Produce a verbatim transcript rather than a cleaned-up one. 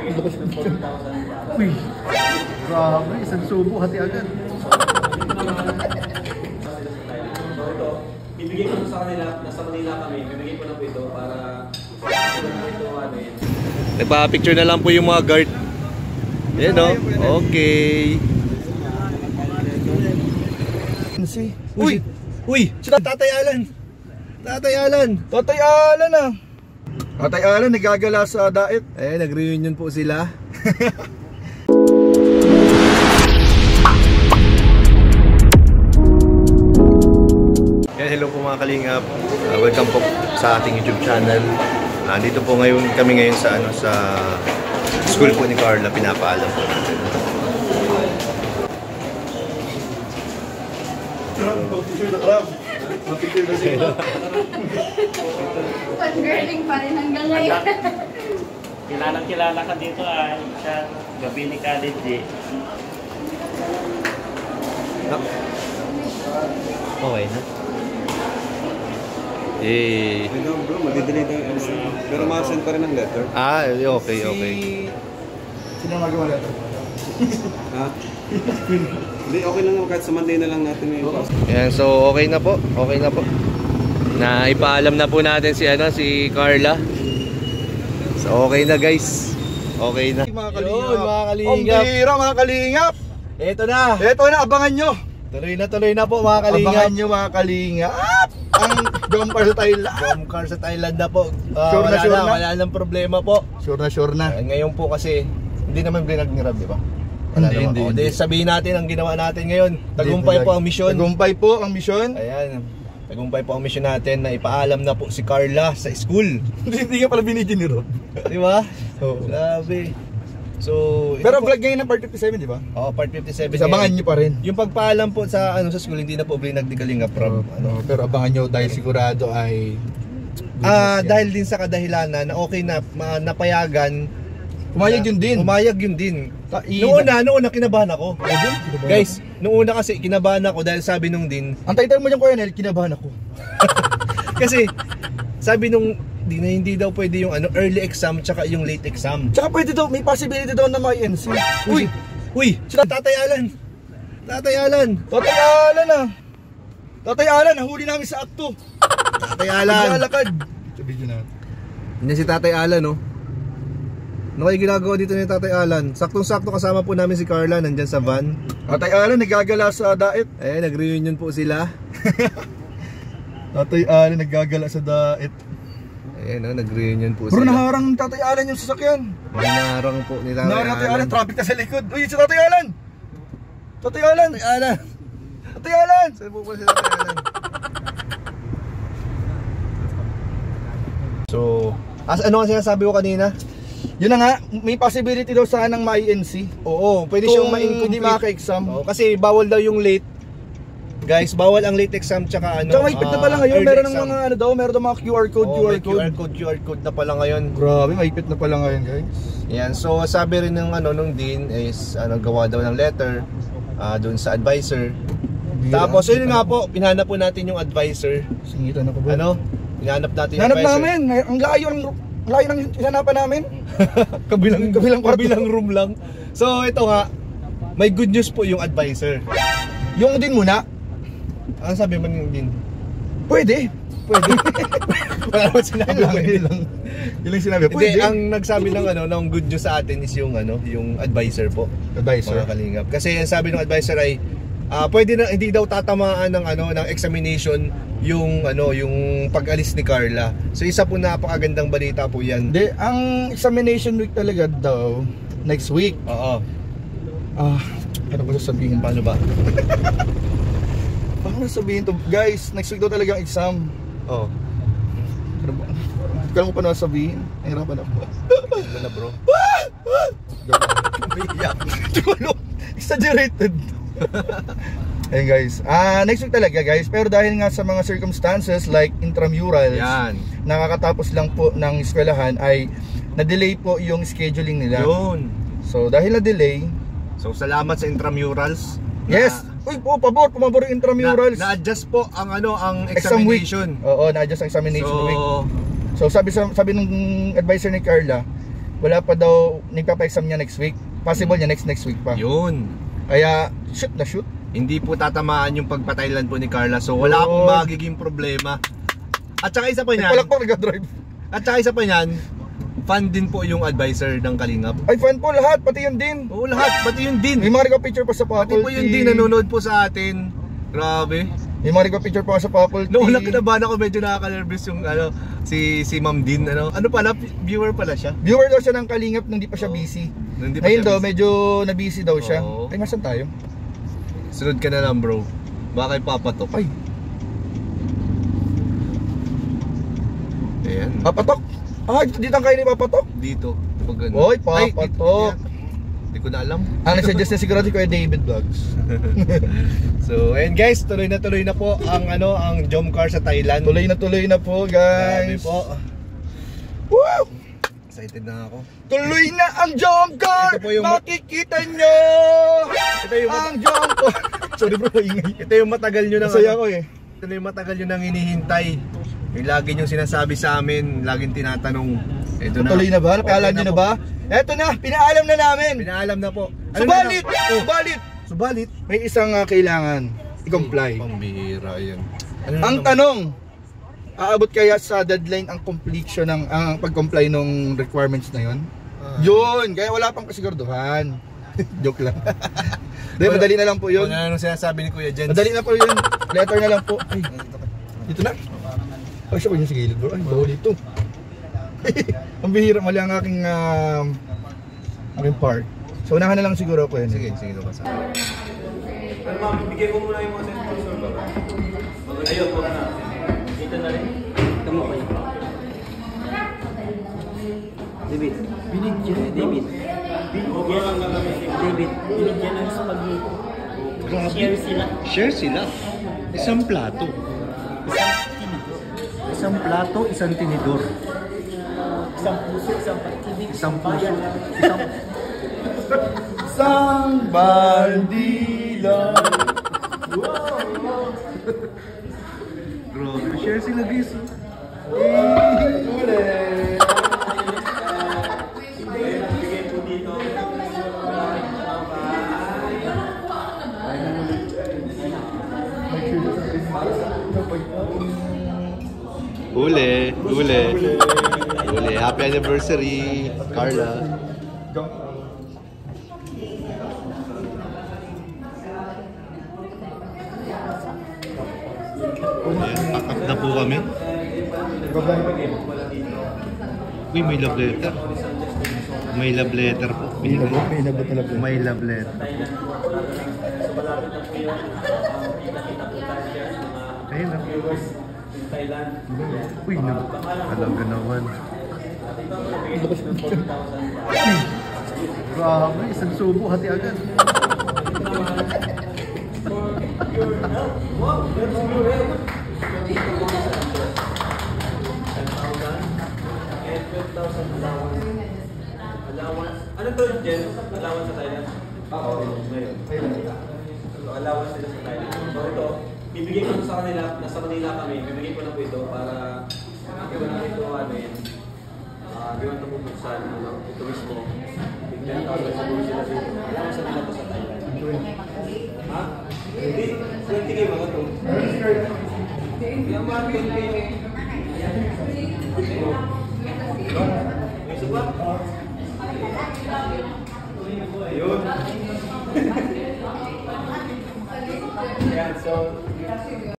Uy, grabe, isang subo, hati agad. Bibigay ko sa kanila, nasa Manila kami, bibigay ko na po ito para nagpa-picture na lang po yung mga guard. Yan o, okay. Uy, uy, si Tatay Alan. Tatay Alan. Tatay Alan ah. Tatay Alan nagagala sa daet. Eh, nag-reunion po sila. Yan, hello po mga kalingap. Uh, welcome po sa ating YouTube channel. Uh, dito po ngayon kami ngayon sa ano sa school po ni Carla, pinapaalam po natin. Fangirling pa rin hanggang ngayon. Kilalang kilala ka dito ay sa gabi ni College eh. Okay na. Eh. Hello bro, madidelay tayo yung answer. Pero ma-send pa rin ang letter. Ah, okay, okay. Sino magawa letter? Ha? Hindi, okay lang naman kahit sa Monday na lang natin ngayon. Yan, so okay na po. Okay na po. Na ipaalam na po natin si ano, si Carla. So okay na guys. Okay na. Mga Yun, mga kalingap. Ang bira mga kalingap. Ito na. Ito na, abangan nyo. Tuloy na tuloy na po mga kalingap. Abangan nyo mga kalingap. Ang Jomcar sa Thailand. Jomcar sa Thailand na po. Uh, Sure na, wala sure na, na. wala nang problema po. Sure na, sure na. Uh, ngayon po kasi hindi naman blinag ni Rab, di ba? Wala Hindi, naman. hindi, O, hindi. di, sabihin natin ang ginawa natin ngayon. Tagumpay po ang misyon. Tagumpay po ang misyon. Ayan. Tagumpay po ang misyon natin na ipaalam na po si Carla sa school. Hindi ka pala binigyan ni Rob. Di ba? Oo. Grabe. So, Pero ito po- vlog ngayon ng part fifty-seven, di ba? Oo, part fifty-seven. Abangan nyo pa rin. Yung pagpaalam po sa ano sa school, hindi na po blinag ni Kalinga Prab. Ano? Pero abangan nyo dahil sigurado ay Ah, dahil din sa kadahilanan na okay na ma- napayagan. Umayag yun din. Umayag yun din. Ta- i- Noong una, noong una kinabahan ako. Kinabahan Guys, noong una kasi kinabahan ako dahil sabi nung din, Ang title mo dyan, Colonel, kinabahan ako. kasi sabi nung din na hindi daw pwede yung ano early exam tsaka yung late exam. Tsaka pwede daw, may possibility daw na may N C. Uy, uy, sila Tatay Alan. Tatay Alan. Tatay Alan ah. Tatay Alan, nahuli namin sa akto. Tatay Alan. Naglalakad. Sa video na. Yan si Tatay Alan, no? Ano kayo ginagawa dito ni Tatay Alan? Saktong-sakto kasama po namin si Carla nandyan sa van. Tatay Alan, nagagala sa daet. Eh, nag-reunion po sila. Tatay Alan, nagagala sa daet. Ayan, no, nag-reunion po Bro, sila. naharang Tatay Alan yung sasakyan. Naharang po ni Tatay Naharang Tatay Alan, Alan. traffic na sa likod. Uy, si Tatay Alan! Tatay Alan! Tatay Alan! Tatay Alan! Saan po po si Tatay Alan? So, as ano ang sinasabi ko kanina? Yun na nga, may possibility daw sanang ma-N C. Oo, pwede Kung siyang ma-incomplete. hindi maka-exam. Oo, kasi bawal daw yung late. Guys, bawal ang late exam tsaka ano. Tsaka may higpit na pala ah, ngayon, early meron ng exam. mga ano daw, meron ng mga Q R code, Oo, Q R may code. Q R code, Q R code na pala ngayon. Grabe, may higpit na pala ngayon, guys. Yan, so sabi rin ng ano nung dean is ano gawa daw ng letter ah doon sa advisor. Tapos yun nga po, pinanap po natin yung advisor. Singitan ako ba? Ano? Pinanap natin yung Hanap advisor. namin, ang layo ng ang layo ng hanapan namin. kabilang Kabilang kwarto. kabilang room lang. So ito nga, may good news po yung advisor. Yung din muna, Ano sabi man yung din? pwede. Pwede. Wala naman sinabi Yun lang, pwede. yun lang. Yun lang sinabi, Hindi, pwede. ang nagsabi ng ano, ng good news sa atin is yung ano, yung advisor po. Advisor. Mga kalingap. Kasi ang sabi ng advisor ay ah, pwede na hindi daw tatamaan ng ano ng examination yung ano yung pag-alis ni Carla. So isa po napakagandang balita po 'yan. Hindi, ang examination week talaga daw, next week. Oo. Ah, ano ko sasabihin? Paano ba? Paano sasabihin to? Guys, next week daw talaga ang exam. Oo. Ano ba? Hindi ko alam kung paano sabihin. Nahirapan ako. Ano na, bro? Exaggerated. Ayun guys, ah next week talaga guys. Pero dahil nga sa mga circumstances like intramurals, Yan. nakakatapos lang po ng eskwelahan ay na-delay po yung scheduling nila. Yun. So dahil na-delay, So salamat sa intramurals. yes, uy po, pabor, pumabor yung intramurals. Na, na-adjust po ang ano ang Exam week. examination. Oo, na-adjust ang examination So, week. So sabi sa, sabi ng advisor ni Carla, wala pa daw, nagpapa-exam niya next week. Possible niya next next week pa. Yun. Kaya shoot na shoot. Hindi po tatamaan yung pagpa-Thailand po ni Carla. So wala Oo. pong magiging problema. At saka isa pa niyan. Palakpak nag-drive. At saka isa pa niyan, fan din po yung advisor ng Kalingap. Ay, fan po lahat, pati yun din. Oo, lahat, pati yun din. May mga picture pa sa Pati Popple po yun din nanonood po sa atin. Grabe. May mga picture pa sa Popple Noong lang kinabahan ako, medyo nakaka-nervous yung ano, si si Ma'am Din, ano. Ano pala, viewer pala siya. Viewer daw siya ng Kalingap nung di pa siya busy. Nung di pa Ngayon siya daw, busy. medyo na-busy daw siya. Oo. Ay, masan tayo? Sunod ka na lang, bro. Baka kay papatok. Ay, Ayan. papatok. Ah, dito, dito ang kayo ni papatok. Dito. Pag ano. Oy, Ay, papatok. Hindi ko na alam. Ang nagsuggest na siguro si Kuya David Vlogs. So, and guys, tuloy na tuloy na po ang ano, ang Jomcar sa Thailand. Tuloy na tuloy na po, Grabe guys. po. Wow! Excited na ako. Tuloy na ang jump car! Ito po yung- Makikita nyo! Ito yung Ang jump car! Sorry bro, ingay. Ito yung matagal nyo nang Masaya ano, ko eh. ito na yung matagal nyo nang hinihintay. Yung lagi nyo sinasabi sa amin, laging tinatanong. Ito na. Tuloy na ba? Napaalam Okay nyo na po. ba? Eto na, pinaalam na namin! Pinaalam na po. Ano Subalit! na lang? Oh, Subalit! subalit. May isang ah, kailangan i-comply. Pambihira yan. Ano na Ang naman? tanong, aabot kaya sa deadline ang completion ng ang pag-comply ng requirements na yon? Ah. Yun, kaya wala pang kasiguraduhan. Joke lang. Dahil madali na lang po yun. Ano nang sinasabi ni Kuya Jens? Madali na po yun. Letter na lang po. Ay, dito na. Ay, siya ba yun sa gilid bro? Ay, bawal dito. Ang bihira, mali ang aking uh, aking part. So, unahan na lang siguro ako yun. Sige, sige ka sa. Pero ma'am, bigay ko muna yung mga sponsor ba? Ayun, po na. Dito na rin. Tama kayo. David. Binigyan. David. Yes, David, binigyan ng spaghetti. Share sila. Share sila. Isang plato. Isang plato, isang tinidor. Isang puso, isang pag-ibig, Isang puso. bayan. Isang... Isang bandila. Grabe, share sila guys. Bigay po dito. Uli, uli. Uli, happy anniversary, Carla. Ayan, pack na po kami. Uy, may love letter. May love letter po. May nabot, may nabot na lang. May love letter. Ayun na. Thailand. Uy, na. Alaga naman. Grabe, isang subo, hati agad. twelve thousand allowance. Allowance. Ano to, Jen? Allowance sa Thailand? Oo. Ngayon. So, allowance sila sa Thailand. So, ito, bibigay ko sa kanila, nasa Manila kami, bibigay ko na po ito para gawin natin ito, ano yun, uh, gawin ito bubuksan, ano, ito mismo. ten thousand siguro sila dito. Allowance nila po sa Thailand. Ha? Hindi, twenty K mga ito. Yung mga twenty K. May isa ba? Ayun. Yan, so